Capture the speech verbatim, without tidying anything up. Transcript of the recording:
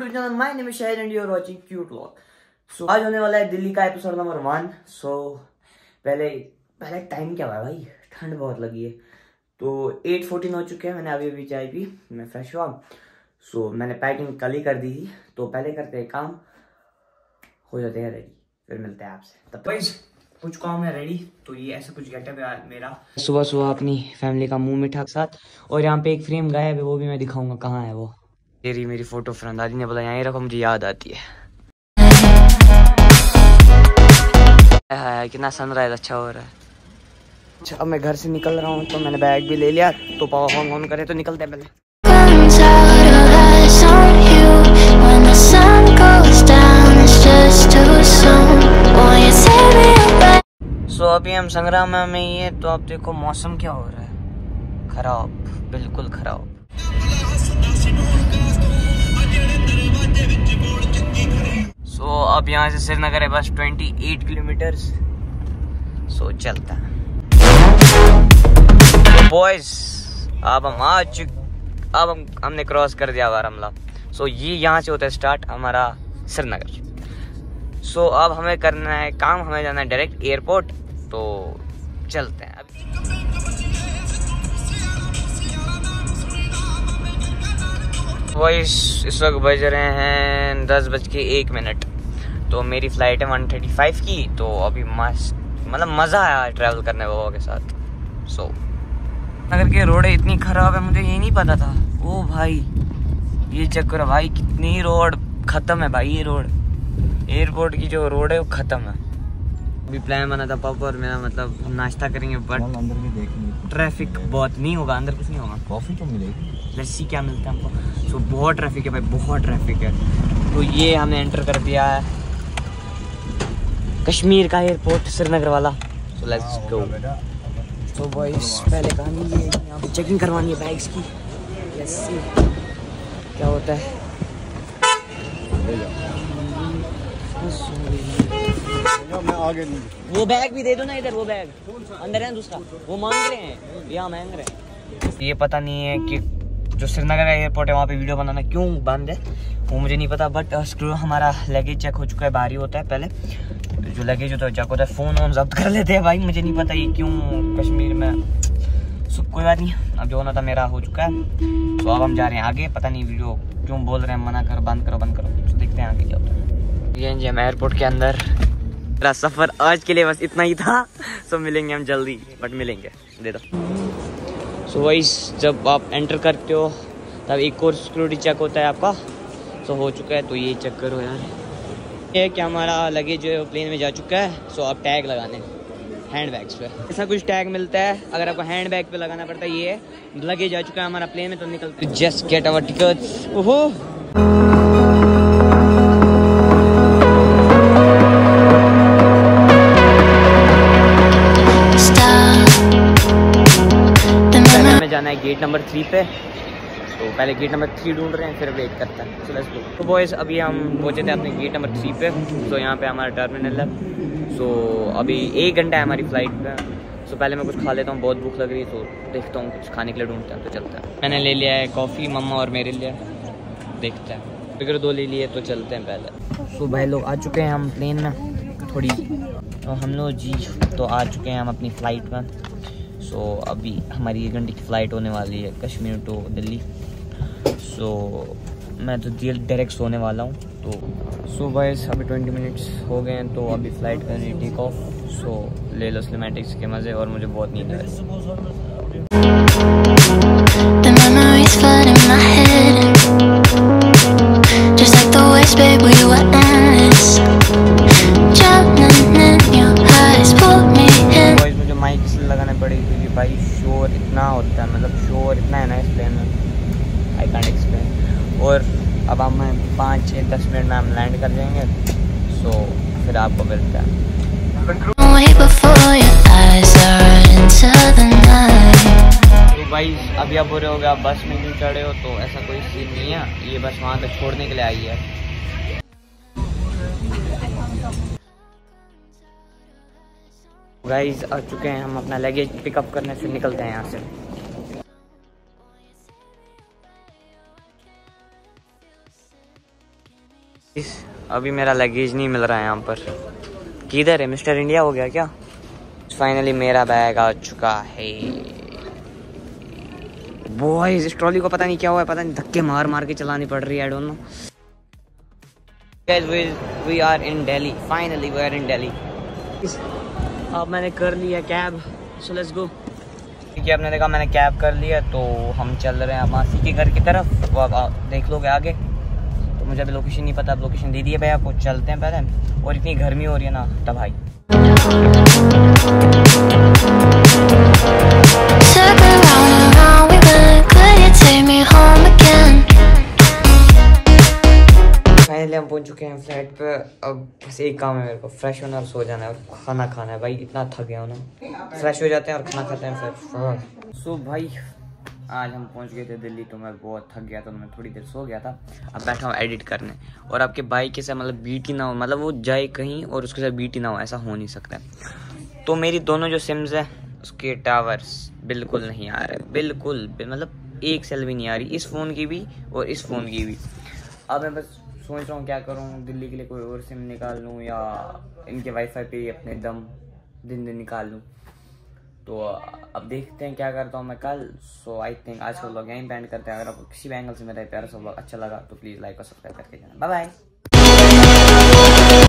YouTube channel my name is Shahid and you are watching cute vlog. So आज होने वाला है दिल्ली का एपिसोड नंबर वन। सो पहले पहले टाइम क्या हुआ है भाई, ठंड बहुत लगी है। तो एट फोर्टीन हो चुके हैं, मैंने अभी अभी चाय पी, मैं फ्रेश हुआ। सो मैंने पैकिंग कल ही कर दी थी, तो पहले करते हैं काम, हो जाते हैं रेडी, फिर मिलते हैं आपसे। तब तक कुछ काम है रेडी। तो ये ऐसा कुछ गेटअप है मेरा। सुबह सुबह अपनी फैमिली का मुंह मीठा के साथ, और यहाँ पे एक फ्रेम गायब है, वो भी मैं दिखाऊंगा कहाँ है वो। तेरी मेरी फोटो फ्रेंड दादी ने बोला यहीं रखो, मुझे याद आती है। कितना सनराइज अच्छा हो रहा है। अच्छा अब मैं घर से निकल रहा हूँ, तो मैंने बैग भी ले लिया, तो पापा फोन फोन करे तो निकलते हैं पहले। सो so, अभी हम संग्राम में ही है, तो अब देखो मौसम क्या हो रहा है, खराब, बिल्कुल खराब। सो so, अब यहाँ से श्रीनगर है बस अट्ठाईस किलोमीटर। सो so, चलता है बॉयज। अब हम आ चुके, अब हम हमने क्रॉस कर दिया बारामूला। सो so, ये यहाँ से होता है स्टार्ट हमारा श्रीनगर। सो so, अब हमें करना है काम, हमें जाना है डायरेक्ट एयरपोर्ट, तो चलते हैं। वॉइस इस वक्त बज रहे हैं दस बज के एक मिनट। तो मेरी फ्लाइट है वन थर्टी फाइव की। तो अभी मस्त, मतलब मज़ा आया ट्रैवल करने बाबा के साथ। सो so, अगर के रोड इतनी ख़राब है, मुझे ये नहीं पता था। ओ भाई ये चक्कर भाई, कितनी रोड ख़त्म है भाई। ये रोड एयरपोर्ट की जो रोड है वो ख़त्म है। अभी प्लान बना था पापा और मेरा, मतलब हम नाश्ता करेंगे, बट अंदर भी देखेंगे। ट्रैफिक बहुत नहीं होगा अंदर, कुछ नहीं होगा। कॉफ़ी तो मिलेगी, लस्सी क्या मिलता है हमको। सो बहुत ट्रैफिक है भाई, बहुत ट्रैफिक है। तो ये हमने एंटर कर दिया है कश्मीर का एयरपोर्ट, श्रीनगर वाला। So let's go. तो बॉयज पहले कहानी ये यहाँ पे चेकिंग करवानी है बैग्स की। लेट्स सी क्या होता है। मैं आगे नहीं, वो बैग भी दे दो ना इधर, वो बैग अंदर है दूसरा, वो मांग रहे हैं, यहाँ मांग रहे हैं। ये पता नहीं है कि जो श्रीनगर का एयरपोर्ट है वहाँ पे वीडियो बनाना क्यों बंद है, वो मुझे नहीं पता। बट स्क्रू हमारा लगेज चेक हो चुका है, बाहरी होता है पहले जो लगेज होता है चेक होता है। फ़ोन वोन जब्त कर लेते हैं भाई, मुझे नहीं पता ये क्यों कश्मीर में। सो कोई बात नहीं, अब जो होना था मेरा हो चुका है। तो अब हम जा रहे हैं आगे, पता नहीं वीडियो क्यों बोल रहे हैं मना करो, बंद करो बंद करो। तो देखते हैं आगे क्या होता है। ये जी हम एयरपोर्ट के अंदर। मेरा सफ़र आज के लिए बस इतना ही था। सो मिलेंगे हम जल्दी, बट मिलेंगे, दे दो। सो वही जब आप एंटर करते हो तब एक और सिक्योरिटी चेक होता है आपका। सो हो चुका है, तो ये चेक करो यार, ये कि हमारा लगेज जो है वो प्लेन में जा चुका है। सो आप टैग लगाने हैंड बैग्स पे, ऐसा कुछ टैग मिलता है, अगर आपको हैंड बैग पे लगाना पड़ता है। ये लगेज जा चुका है हमारा प्लेन में, तो निकलते जस्ट गेट आवर टिकट्स। ओहो जाना है गेट नंबर थ्री पे। तो पहले गेट नंबर थ्री ढूंढ रहे हैं, फिर वेट करता है। So let's go. तो बॉयज अभी हम पहुंचे थे अपने गेट नंबर थ्री पे। सो यहाँ पे हमारा टर्मिनल है। सो अभी एक घंटा है हमारी फ्लाइट पे। सो पहले मैं कुछ खा लेता हूँ, बहुत भूख लग रही है, तो देखता हूँ कुछ खाने के लिए ढूंढते हैं, तो चलता है। मैंने ले लिया है कॉफ़ी, मम्मा और मेरे लिए, देखते हैं। फिर दो ले लिए, तो चलते हैं पहले। सो भाई लोग आ चुके हैं हम प्लेन में, थोड़ी तो हम लोग जी तो आ चुके हैं हम अपनी फ़्लाइट में। सो so, अभी हमारी एक घंटे की फ़्लाइट होने वाली है Kashmir to Delhi. So so, मैं तो डायरेक्ट सोने वाला हूँ। तो सो बॉयज अभी ट्वेंटी मिनट्स हो गए हैं, तो अभी फ़्लाइट करनी टेक ऑफ। सो ले लो सिनेमैटिक्स के मज़े, और मुझे बहुत नींद आ रही। मुझे माइक इसलिए लगाना पड़ेगी क्योंकि भाई शोर इतना होता है, मतलब शोर इतना है ना इस प्लेन में, आई कांट एक्सप्लेन। और अब हम पाँच छः दस मिनट में हम लैंड कर जाएंगे। सो फिर आपको मिलता है। तो भाई अभी आप बोल रहे हो आप बस में क्यों चढ़े हो, तो ऐसा कोई सीन नहीं है, ये बस वहाँ तक छोड़ने के लिए आई है। गाइस आ चुके हैं हम अपना लगेज पिकअप करने, फिर निकलते हैं यहाँ से। अभी मेरा लगेज नहीं मिल रहा है यहाँ पर, किधर है? मिस्टर इंडिया हो गया क्या? फाइनली मेरा बैग आ चुका है। बॉयज इस ट्रॉली को पता नहीं क्या हुआ है, पता नहीं धक्के मार मार के चलानी पड़ रही है, I don't know. Guys we are in Delhi, finally we are in Delhi. अब मैंने कर लिया कैब, सो लेट्स गो। क्योंकि आपने देखा मैंने कैब कर लिया, तो हम चल रहे हैं मासी के घर की तरफ। वो आप देख लोगे आगे, तो मुझे अभी लोकेशन नहीं पता, अब लोकेशन दे दी है भैया को, चलते हैं पहले। और इतनी गर्मी हो रही है ना तब भाई। फाइनली हम पहुंच चुके हैं फ्लैट पे। अब बस एक काम है मेरे को, फ्रेश होना और सो जाना है और खाना खाना है भाई, इतना थक गया हूँ ना। फ्रेश हो जाते हैं और खाना खाते हैं फिर। सो भाई आज हम पहुंच गए थे दिल्ली, तो मैं बहुत थक गया था, तो मैं थोड़ी देर सो गया था। अब बैठा हूँ एडिट करने, और आपके भाई के साथ मतलब बीट ही ना हो, मतलब वो जाए कहीं और उसके साथ बीट ही ना हो, ऐसा हो नहीं सकता। तो मेरी दोनों जो सिम्स है उसके टावर्स बिल्कुल नहीं आ रहे, बिल्कुल मतलब एक सेल भी नहीं आ रही, इस फ़ोन की भी और इस फ़ोन की भी। अब मैं बस सोच रहा हूँ क्या करूँ, दिल्ली के लिए कोई और सिम निकाल लूँ या इनके वाईफाई पे अपने दम दिन दिन निकाल लूँ। तो अब देखते हैं क्या करता हूँ मैं कल। सो आई थिंक आज का व्लॉग यहीं बैंड करते हैं। अगर आपको किसी भी एंगल से मेरा प्यारा सा व्लॉग अच्छा लगा तो प्लीज़ लाइक और सब्सक्राइब करके जाना। Bye bye.